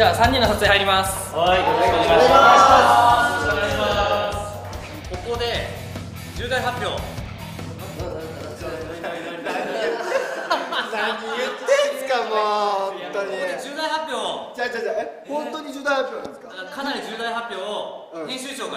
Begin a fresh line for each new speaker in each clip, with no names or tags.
じゃあ3人の撮影入ります。
はい、よろしくお願いします。
ここで重大発表。
何言ってんすかもう本当に。
ここで重大発表。
本当に重大発表なんですか？
かなり重大発表を編集長から。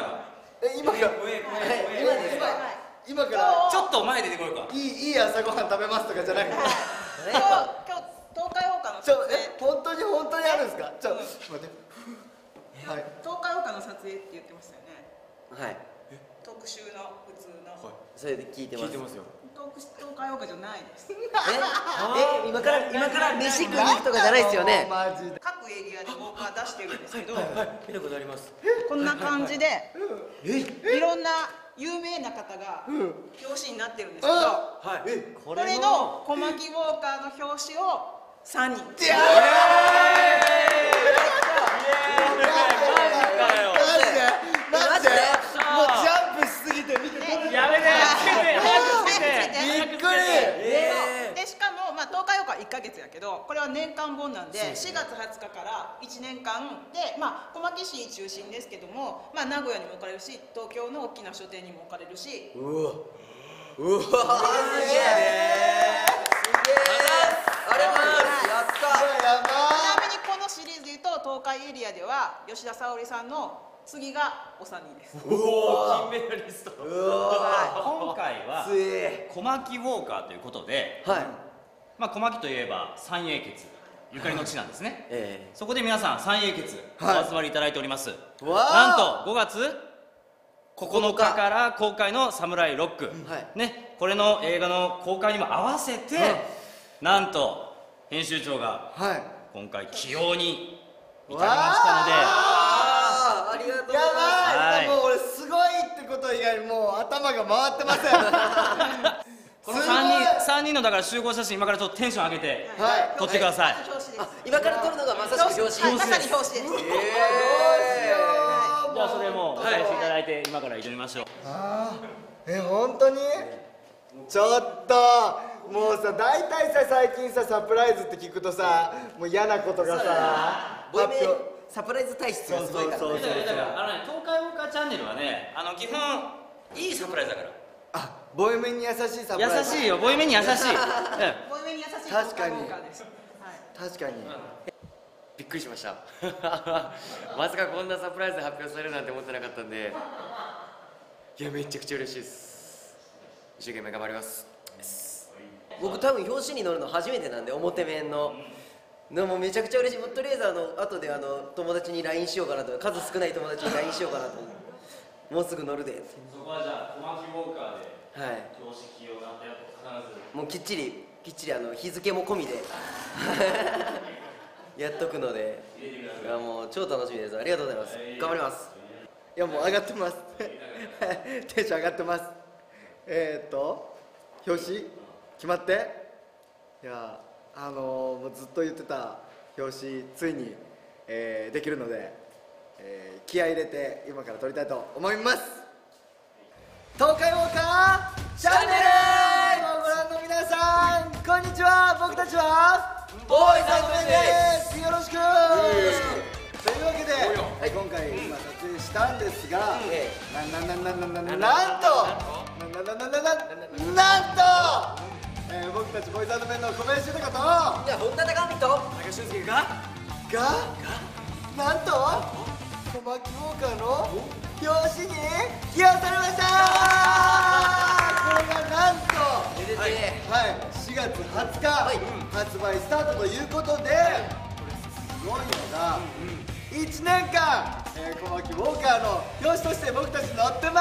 今から
ちょっと前出てこようか。
いい朝ごはん食べますとかじゃなくて。
今日東海オーカの撮影。
本当にあるんですか？ちょっと待って。はい。
東海オーカの撮影って言ってましたよね。
はい。
特集の普通の。
それで聞いてます。
聞いてますよ。
東海オーカじゃないです。
今から飯食いに行くとかじゃないですよね。
マジで。
各エリアで僕は出してるんですけど、
見たことあります。
こんな感じでいろんな有名な方が表紙になってるんですけど、
はい。
これの小牧ウォーカーの表紙を3人。
マジでもうジャンプしすぎて見て
やめて。
びっくり。
でしかも東海オーカー1ヶ月やけど、これは年間本なんで4月20日から1年間で小牧市中心ですけども、名古屋にも置かれるし、東京の大きな書店にも置かれるし。
うわすげえ。ありがとうございます。やった。
ちなみにこのシリーズでいうと東海エリアでは吉田沙保里さんの次がお三人です。
金メダリスト。
今回は
つえ。
小牧ウォーカーということで、
はい。
小牧といえば三英傑ゆかりの地なんですね。
え
そこで皆さん三英傑お集まりいただいております。
わ
なんと5月9日から公開のサムライロック、
はい
ね、これの映画の公開にも合わせて、なんと編集長が今回起用に至りましたので、
ありがとうございます。
やばい。もう俺すごいってこと以外にもう頭が回ってません。
この3人のだから集合写真、今からちょっとテンション上げて撮ってください。
表紙です。
今から撮るのがまさしく表紙。
まさに表紙です。
じゃあそれもお返しいただいて今から挑みましょう。
本当に？ちょっともうさ、大体さ、最近さ、サプライズって聞くとさ、もう嫌なことがさ
ボイメサプライズ体質がすごいからね。
だから東海ウォーカーチャンネルはね、基本いいサプライズだから。
ボイメンに優しいサプライズ。
優しいよ、ボイメンに優しい。
ボイメンに優しい東海ウォーカーです。
確かに。
びっくりしました。まさかこんなサプライズで発表されるなんて思ってなかったんで、いやめちゃくちゃ嬉しいです。一生懸命頑張ります。
僕多分表紙に載るの初めてなんで、表面の。でもめちゃくちゃ嬉しい。とりあえず後で友達に LINE しようかなと、数少ない友達に LINE しようかなと。もうすぐ載るで。
そこはじゃあ小牧ウォーカーで
はい。
表紙起用があったよと必ず。
もうきっちり日付も込みでやっとくので、いやもう超楽しみです。ありがとうございます。頑張ります。
いやもう上がってます。テンション上がってます。表紙決まって。いやもうずっと言ってた表紙ついに、できるので、気合い入れて今から撮りたいと思います。東海ウォーカーチャンネルをご覧の皆さん、こんにちは。僕たちは
ボーイズ&メンです。
よろしく。というわけで、今回今撮影したんですが、なんと僕たちボーイズ&メンの小林豊と
本田貴美と
高俊介が
なんと小牧ウォーカーの表紙に起用されました。これがなんと4月20日発売スタートということで、これすごいのが1年間小牧ウォーカーの表紙として僕たち乗ってま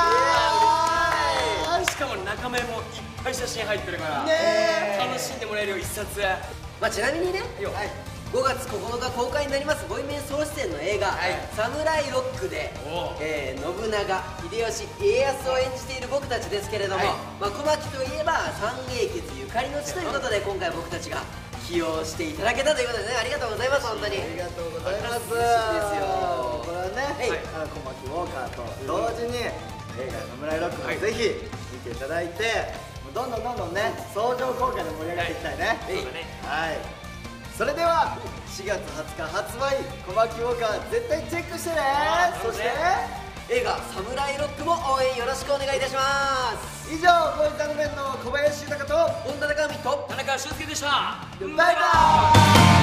ーす。
しかも中面もいっぱい写真入ってるから楽しんでもらえるよ一冊。
ちなみにね、5月9日公開になりますボイメンソロ出演の映画「サムライロック」で信長、秀吉、家康を演じている僕たちですけれども、小牧といえば三英傑ゆかりの地ということで、今回僕たちが起用していただけたということでね、ありがとうございます。本当に
ありがとうございます。
嬉しいですよ。
これはね、小牧ウォーカーと同時に映画「サムライロック」もぜひ見ていただいて、どんどんね相乗効果で盛り上がっていきたいね。はい。さそれでは4月20日発売小牧ウォーカー絶対チェックしてね。そして
映画「サムライロック」も応援よろしくお願いいたします。
以上ボーイズ&メンの小林豊と
本田貴文と
田中俊介でした。
バイバーイ。